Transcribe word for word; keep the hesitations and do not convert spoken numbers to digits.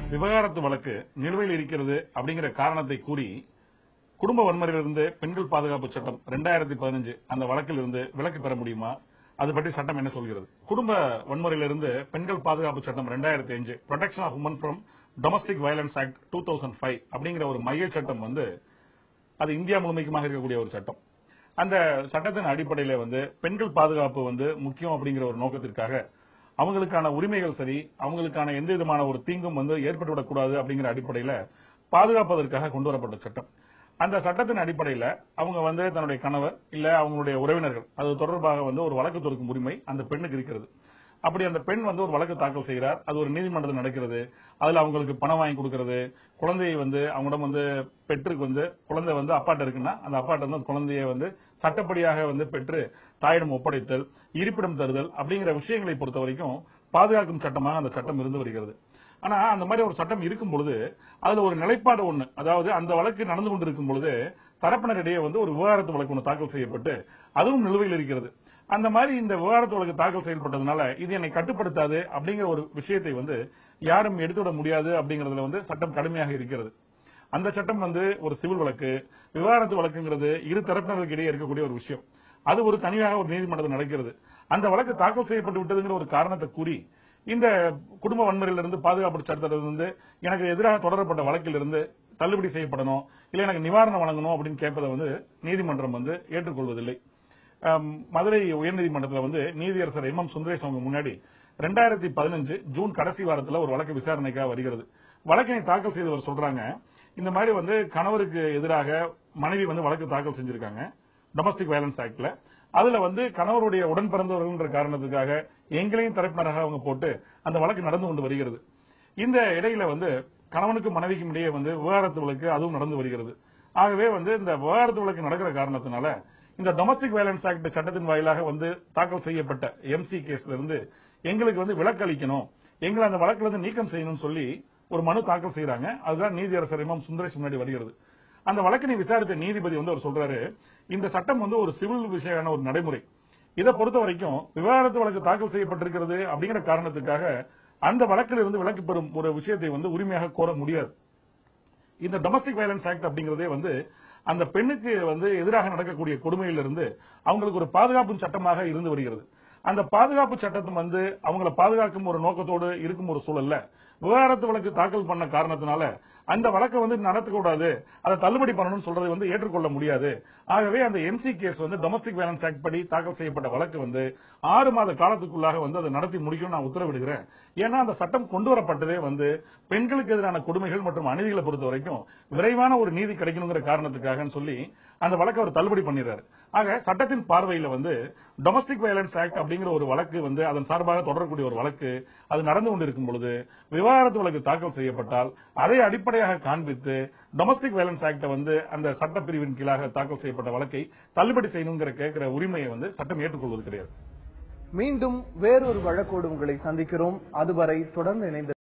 விவகாரத்து வழக்கு நிலுவையில் இருக்கிறது அப்படிங்கிற காரணத்தை கூறி குடும்ப வன்முறையிலிருந்து பெண்கள் பாதுகாப்பு சட்டம் இரண்டாயிரத்தி பதினஞ்சு அந்த வழக்கில் இருந்து விலக்கு பெற முடியுமா? அது பற்றி சட்டம் என்ன சொல்கிறது? குடும்ப வன்முறையிலிருந்து பெண்கள் பாதுகாப்பு சட்டம் இரண்டாயிரத்தி அஞ்சு protection of women from domestic violence act two thousand five அப்படிங்கிற ஒரு மைய சட்டம் வந்து அது இந்தியா முழுமைக்குமாக இருக்கக்கூடிய ஒரு சட்டம். அந்த சட்டத்தின் அடிப்படையில் வந்து பெண்கள் பாதுகாப்பு வந்து முக்கியம் அப்படிங்கிற ஒரு நோக்கத்திற்காக அவங்களுக்கான உரிமைகள் சரி, அவங்களுக்கான எந்த விதமான ஒரு தீங்கும் வந்து ஏற்பட்டுவிடக்கூடாது அப்படிங்கிற அடிப்படையில் பாதுகாப்பதற்காக கொண்டு வரப்பட்ட சட்டம். அந்த சட்டத்தின் அடிப்படையில் அவங்க வந்து தன்னுடைய கணவர் இல்ல அவங்களுடைய உறவினர்கள் அது தொடர்பாக வந்து ஒரு வழக்கு தொடுக்கும் உரிமை அந்த பெண்ணுக்கு இருக்கிறது. அப்படி அந்த பெண் வந்து ஒரு வழக்கு தாக்கல் செய்கிறார், அது ஒரு நீதிமன்றத்தில் நடக்கிறது. அதுல அவங்களுக்கு பணம் வாங்கி கொடுக்கிறது, குழந்தையை வந்து அவங்களிடம் வந்து பெற்றுக்கு வந்து குழந்தை வந்து அப்பாட்ட இருக்குன்னா அந்த அப்பாட்ட வந்து குழந்தையை வந்து சட்டப்படியாக வந்து பெற்று தாயிடம் ஒப்படைத்தல், இருப்பிடம் தருதல் அப்படிங்கிற விஷயங்களை பொறுத்த வரைக்கும் பாதுகாக்கும் சட்டமாக அந்த சட்டம் இருந்து வருகிறது. ஆனா அந்த மாதிரி ஒரு சட்டம் இருக்கும் பொழுது அதுல ஒரு நிலைப்பாடு ஒண்ணு, அதாவது அந்த வழக்கு நடந்து கொண்டிருக்கும் பொழுது தரப்பினரிடையே வந்து ஒரு விவகாரத்து வழக்கு ஒன்று தாக்கல் செய்யப்பட்டு அதுவும் நிலுவையில் இருக்கிறது. அந்த மாதிரி இந்த விவகாரத்து வழக்கு தாக்கல் செய்யப்பட்டதுனால இது என்னை கட்டுப்படுத்தாது அப்படிங்கிற ஒரு விஷயத்தை வந்து யாரும் எடுத்துவிட முடியாது அப்படிங்கறதுல வந்து சட்டம் கடுமையாக இருக்கிறது. அந்த சட்டம் வந்து ஒரு சிவில் வழக்கு, விவகாரத்து வழக்குங்கிறது இரு தரப்பினருக்கு இடையே இருக்கக்கூடிய ஒரு விஷயம். அது ஒரு தனியாக ஒரு நீதிமன்றத்தில் நடக்கிறது. அந்த வழக்கு தாக்கல் செய்யப்பட்டு விட்டதுங்கிற ஒரு காரணத்தை கூறி இந்த குடும்ப வன்முறையிலிருந்து பாதுகாப்பு சட்டத்திலிருந்து எனக்கு எதிராக தொடரப்பட்ட வழக்கிலிருந்து தள்ளுபடி செய்யப்படணும், இல்ல எனக்கு நிவாரணம் வழங்கணும் அப்படின்னு கேட்பதை வந்து நீதிமன்றம் வந்து ஏற்றுக்கொள்வதில்லை. மதுரை உயர்நீதிமன்றத்தில் வந்து நீதியரசர் எம் எம் சுந்தரேஷ் அவங்க முன்னாடி ரெண்டாயிரத்தி பதினஞ்சு ஜூன் கடைசி வாரத்தில் ஒரு வழக்கு விசாரணைக்காக வருகிறது. வழக்கினை தாக்கல் செய்தவர் சொல்றாங்க, இந்த மாதிரி வந்து கணவருக்கு எதிராக மனைவி வந்து வழக்கு தாக்கல் செஞ்சிருக்காங்க டொமஸ்டிக் வயலன்ஸ் ஆக்ட்ல. அதுல வந்து கணவருடைய உடன் பிறந்தவர்கள் காரணத்துக்காக எங்களையும் தரப்பினராக அவங்க போட்டு அந்த வழக்கு நடந்து கொண்டு வருகிறது. இந்த இடையில வந்து கணவனுக்கும் மனைவிக்கும் இடையே வந்து விவகாரத்து வழக்கு அதுவும் நடந்து வருகிறது. ஆகவே வந்து இந்த விவகாரத்து வழக்கு நடக்கிற காரணத்தினால இந்த டொமஸ்டிக் வயலன்ஸ் ஆக்ட் சட்டத்தின் வாயிலாக வந்து தாக்கல் செய்யப்பட்ட எம்சி கேஸ்ல இருந்து எங்களுக்கு வந்து விலக்கு அளிக்கணும், எங்களை அந்த வழக்குல இருந்து நீக்கம் செய்யணும்னு சொல்லி ஒரு மனு தாக்கல் செய்யறாங்க. அதுதான் நீதியரசர் எம் எம் சுந்தரேஷ் முன்னாடி வருகிறது. அந்த வழக்கினை விசாரித்த நீதிபதி வந்து அவர் சொல்றாரு, இந்த சட்டம் வந்து ஒரு சிவில் விஷயமான ஒரு நடைமுறை. இதை பொறுத்த வரைக்கும் விவகாரத்து வழக்கு தாக்கல் செய்யப்பட்டிருக்கிறது அப்படிங்கிற காரணத்துக்காக அந்த வழக்கில் இருந்து விலக்கு பெறும் ஒரு விஷயத்தை வந்து உரிமையாக கோர முடியாது. இந்த டொமஸ்டிக் வயலன்ஸ் ஆக்ட் அப்படிங்கறதே வந்து அந்த பெண்ணுக்கு வந்து எதிராக நடக்கக்கூடிய கொடுமையிலிருந்து அவங்களுக்கு ஒரு பாதுகாப்பு சட்டமாக இருந்து வருகிறது. அந்த பாதுகாப்பு சட்டத்தும் வந்து அவங்களை பாதுகாக்கும் ஒரு நோக்கத்தோடு இருக்கும் ஒரு சூழல்ல விவகாரத்து வழக்கு தாக்கல் பண்ண காரணத்தினால அந்த வழக்கை வந்து நடத்தக்கூடாது, அதை தள்ளுபடி பண்ணணும்னு சொல்றதை வந்து ஏற்றுக்கொள்ள முடியாது. ஆகவே அந்த எம்சி கேஸ் வந்து டொமஸ்டிக் வயலன்ஸ் ஆக்ட் படி தாக்கல் செய்யப்பட்ட வழக்கு வந்து ஆறு மாத காலத்துக்குள்ளாக வந்து அதை நடத்தி முடிக்கணும் நான் உத்தரவிடுகிறேன். ஏன்னா அந்த சட்டம் கொண்டு வரப்பட்டதே வந்து பெண்களுக்கு எதிரான கொடுமைகள் மற்றும் அநீதிகளை பொறுத்த வரைக்கும் விரைவான ஒரு நீதி கிடைக்கணுங்கிற காரணத்துக்காக சொல்லி அந்த வழக்கை அவர் தள்ளுபடி பண்ணிடுறாரு. ஆக சட்டத்தின் பார்வையில வந்து டொமஸ்டிக் வயலன்ஸ் ஆக்ட் அப்படிங்கிற ஒரு வழக்கு வந்து அதன் சார்பாக தொடரக்கூடிய ஒரு வழக்கு அது நடந்து கொண்டிருக்கும் பொழுது விவகாரத்து வழக்கு தாக்கல் செய்யப்பட்டால் அதை அடிப்படையாக காண்பித்து டொமஸ்டிக் வயலன்ஸ் ஆக்ட் வந்து அந்த சட்ட பிரிவின் கீழாக தாக்கல் செய்யப்பட்ட வழக்கை தள்ளுபடி செய்யணுங்கிற கேட்கிற உரிமையை வந்து சட்டம் ஏற்றுக்கொள்வது கிடையாது. மீண்டும் வேறொரு வழக்கோடு உங்களை சந்திக்கிறோம். அதுவரை தொடர்ந்து இணைந்து